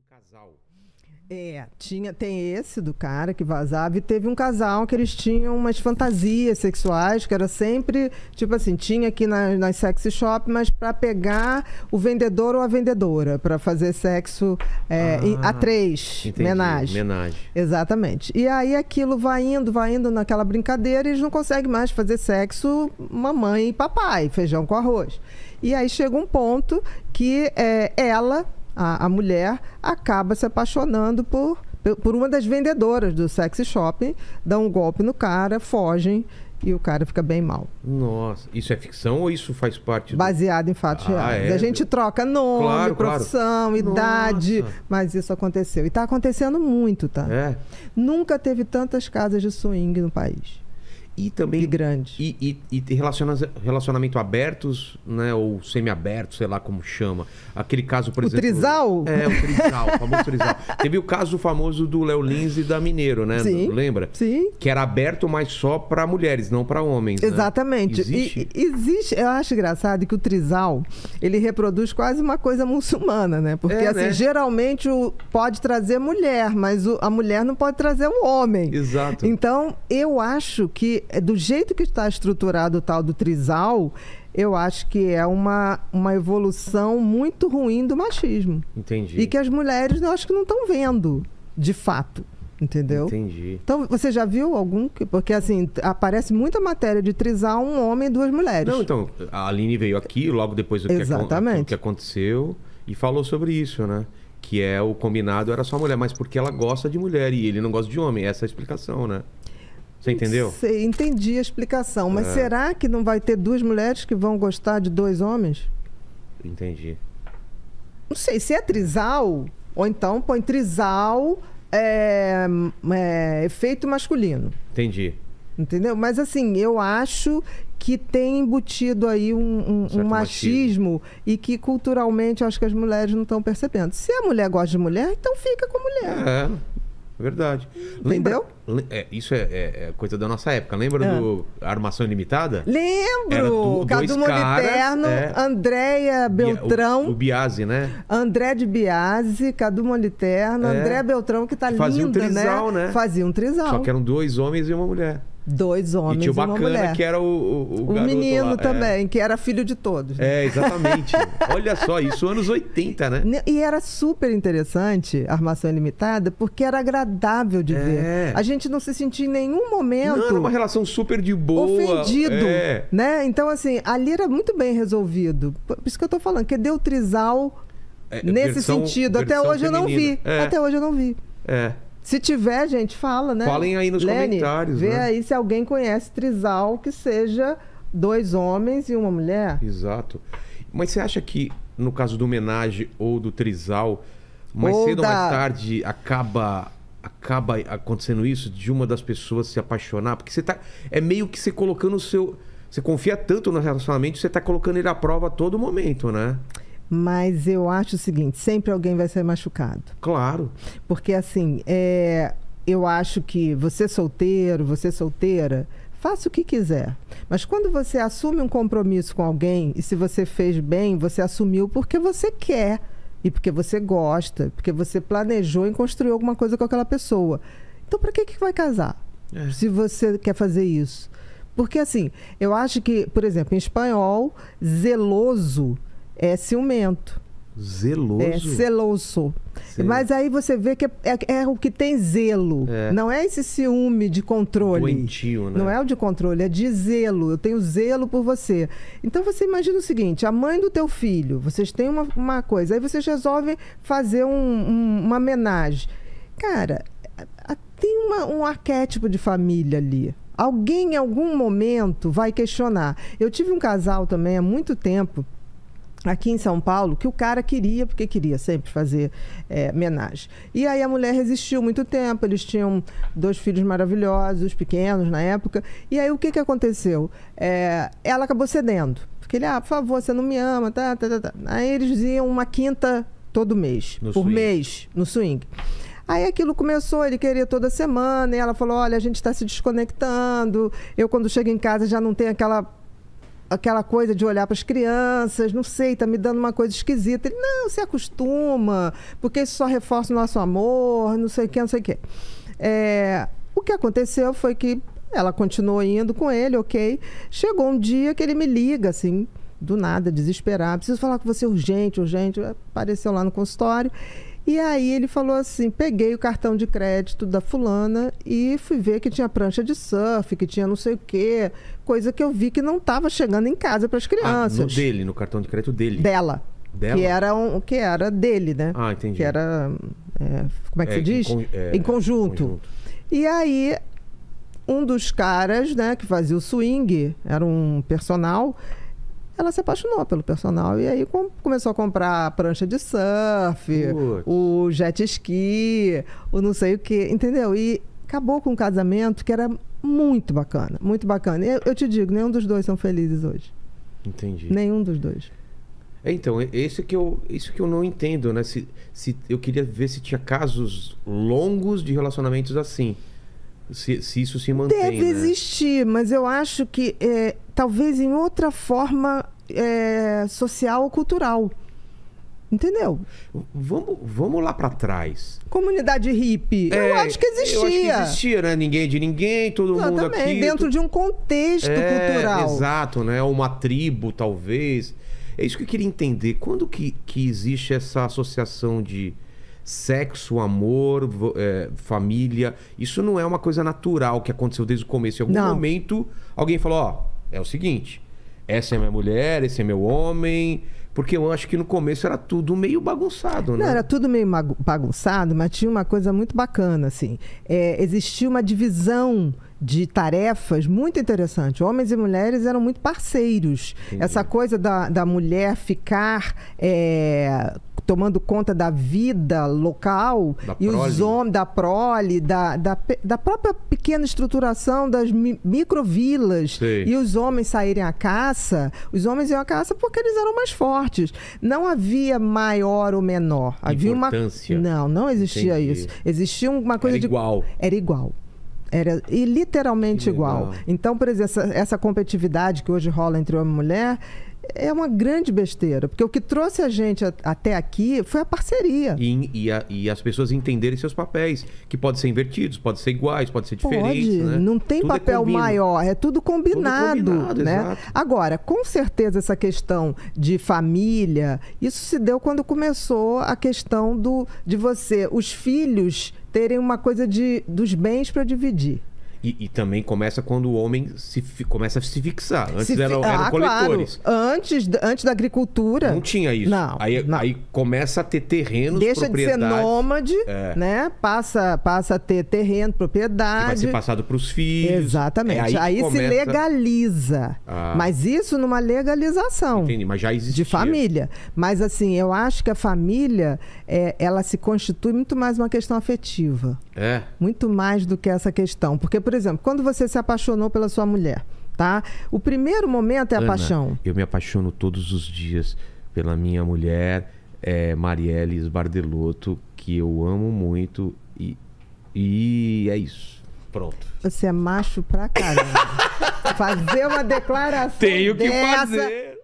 casal. Tem esse do cara que vazava e teve um casal que eles tinham umas fantasias sexuais, que era sempre, tipo assim, tinha aqui nas sexy shop, mas para pegar o vendedor ou a vendedora, para fazer sexo a três, menagem. Exatamente. E aí aquilo vai indo naquela brincadeira e eles não conseguem mais fazer sexo mamãe e papai, feijão com arroz. E aí chega um ponto que a mulher acaba se apaixonando por uma das vendedoras do sexy shopping, dá um golpe no cara, fogem e o cara fica bem mal. Nossa, isso é ficção ou isso faz parte Baseado em fatos reais. A gente troca nome, profissão, idade, mas isso aconteceu. E tá acontecendo muito, tá? Nunca teve tantas casas de swing no país. E também grande. E relacionamento abertos, né? Ou semi-aberto, sei lá como chama. Aquele caso, por exemplo... O trisal? O trisal, o famoso trisal. Teve o caso famoso do Léo Lins e da Mineiro, né? Sim. Lembra? Sim. Que era aberto, mas só para mulheres, não para homens. Exatamente. Né? Existe? Existe. Eu acho engraçado que o trisal, ele reproduz quase uma coisa muçulmana, né? Porque, assim, geralmente pode trazer mulher, mas a mulher não pode trazer o homem. Exato. Então, eu acho que do jeito que está estruturado o tal do trisal, eu acho que é uma evolução muito ruim do machismo. Entendi. E que as mulheres, eu acho que não estão vendo, de fato. Entendeu? Entendi. Então, você já viu algum? Porque, assim, aparece muita matéria de trisal, um homem e duas mulheres. Não, então, a Aline veio aqui, logo depois do que aconteceu, e falou sobre isso, né? Que o combinado era só mulher, mas porque ela gosta de mulher e ele não gosta de homem. Essa é a explicação, né? Você entendeu? Entendi a explicação. Mas será que não vai ter duas mulheres que vão gostar de dois homens? Entendi. Não sei, se é trisal, ou então põe trisal efeito masculino. Entendi. Entendeu? Mas assim, eu acho que tem embutido aí um machismo e que culturalmente eu acho que as mulheres não estão percebendo. Se a mulher gosta de mulher, então fica com a mulher. Verdade. Entendeu? Isso é coisa da nossa época. Lembra do Armação Ilimitada? Lembro! Cadu Moliterno, Andréia Beltrão. O Biasi, né? André de Biasi, Cadu Moliterno, André Beltrão, que tá linda, fazia um trisal, né? Fazia um trisal. Só que eram dois homens e uma mulher. Dois homens e uma mulher. E tinha o Bacana, que era o garoto menino lá. também, que era filho de todos. Né? Exatamente. Olha só, isso anos 80, né? E era super interessante a Armação Ilimitada, porque era agradável de ver. A gente não se sentia em nenhum momento... Não, era uma relação super de boa. Ofendido, né? Então, assim, ali era muito bem resolvido. Por isso que eu tô falando, que deu trisal nesse sentido. Até hoje eu não vi. Até hoje eu não vi. Se tiver, gente, fala, né? Falem aí nos comentários. Vê né? aí se alguém conhece trisal que seja dois homens e uma mulher. Exato. Mas você acha que, no caso do homenagem ou do trisal, mais cedo ou mais tarde acaba acontecendo isso de uma das pessoas se apaixonar? Porque você tá... É meio que você colocando o seu... Você confia tanto no relacionamento, você tá colocando ele à prova a todo momento, né? Mas eu acho o seguinte, sempre alguém vai ser machucado. Claro. Porque assim, eu acho que você solteiro, você solteira, faça o que quiser. Mas quando você assume um compromisso com alguém, e se você fez bem, você assumiu porque você quer, e porque você gosta, porque você planejou em construir alguma coisa com aquela pessoa. Então, para que vai casar? Se você quer fazer isso. Porque assim, eu acho que, por exemplo, em espanhol, zeloso é ciumento. Zeloso? É celoso. Mas aí você vê que é o que tem zelo. Não é esse ciúme de controle. Doentio, né? Não é o de controle, é de zelo. Eu tenho zelo por você. Então você imagina o seguinte, a mãe do teu filho, vocês têm uma coisa, aí vocês resolvem fazer uma homenagem. Cara, tem um arquétipo de família ali. Alguém em algum momento vai questionar. Eu tive um casal também há muito tempo, aqui em São Paulo, que o cara queria, porque queria sempre fazer homenagem. E aí a mulher resistiu muito tempo, eles tinham 2 filhos maravilhosos, pequenos na época, e aí o que aconteceu? Ela acabou cedendo, porque ele, por favor, você não me ama, tá. Aí eles iam uma quinta todo mês, mês, no swing. Aí aquilo começou, ele queria toda semana, e ela falou, olha, a gente está se desconectando, eu quando chego em casa já não tenho aquela coisa de olhar para as crianças, não sei, tá me dando uma coisa esquisita. Ele, não, se acostuma, porque isso só reforça o nosso amor, não sei o que, não sei o que. O que aconteceu foi que ela continuou indo com ele, ok. Chegou um dia que ele me liga, assim, do nada, desesperado. Preciso falar com você urgente, urgente. Apareceu lá no consultório. E aí ele falou assim, peguei o cartão de crédito da fulana e fui ver que tinha prancha de surf, que tinha não sei o quê. Coisa que eu vi que não estava chegando em casa para as crianças. No cartão de crédito dele? Dela. Que era dele, né? Ah, entendi. Que era, como é que se diz? Em conjunto. E aí, um dos caras, né, que fazia o swing, era um personal, ela se apaixonou pelo personal e aí começou a comprar a prancha de surf, o jet ski, o não sei o quê, entendeu? E acabou com um casamento que era muito bacana, muito bacana. E eu te digo, nenhum dos dois são felizes hoje. Entendi. Nenhum dos dois. Então, isso que eu não entendo, né? Se eu queria ver se tinha casos longos de relacionamentos assim. Se isso se mantém. Deve existir, mas eu acho que talvez em outra forma social ou cultural. Entendeu? Vamos lá pra trás. Comunidade hippie. Eu acho que existia. Eu acho que existia, né? Ninguém é de ninguém, todo mundo também, aqui. Dentro de um contexto cultural. Exato, né? Uma tribo, talvez. É isso que eu queria entender. Quando que existe essa associação de sexo, amor, família? Isso não é uma coisa natural que aconteceu desde o começo. Em algum momento, alguém falou, ó, é o seguinte, essa é minha mulher, esse é meu homem... Porque eu acho que no começo era tudo meio bagunçado, né? Não, era tudo meio bagunçado, mas tinha uma coisa muito bacana, assim. Existia uma divisão de tarefas muito interessante. Homens e mulheres eram muito parceiros. Entendi. Essa coisa da mulher ficar tomando conta da vida local e os homens da prole, da própria pequena estruturação das microvilas e os homens saírem à caça. Os homens iam à caça porque eles eram mais fortes. Não havia maior ou menor. Havia importância. Não existia isso. Existia uma coisa Era igual. Era igual. Era literalmente igual. Então, por exemplo, essa competitividade que hoje rola entre homem e mulher é uma grande besteira, porque o que trouxe a gente até aqui foi a parceria. E as pessoas entenderem seus papéis, que podem ser invertidos, podem ser iguais, podem ser diferentes. Né? Não tem tudo papel maior, é tudo combinado. Né? Exato. Agora, com certeza essa questão de família, isso se deu quando começou a questão de os filhos terem uma coisa dos bens para dividir. E também começa quando o homem começa a se fixar. Antes eram coletores. Claro. Antes da agricultura... Não tinha isso. Não. Aí começa a ter terrenos, deixa propriedades. Deixa de ser nômade, né? Passa a ter terreno, propriedade. Que vai ser passado para os filhos. Exatamente. Aí se legaliza. Mas isso numa legalização. Entendi, mas já existia. De família. Mas assim, eu acho que a família, ela se constitui muito mais uma questão afetiva. Muito mais do que essa questão. Porque, por exemplo, quando você se apaixonou pela sua mulher, tá? O primeiro momento é a paixão. Eu me apaixono todos os dias pela minha mulher, Marielle Sbardelotto, que eu amo muito e é isso. Pronto. Você é macho pra caramba. Fazer uma declaração Tenho que dessa... fazer.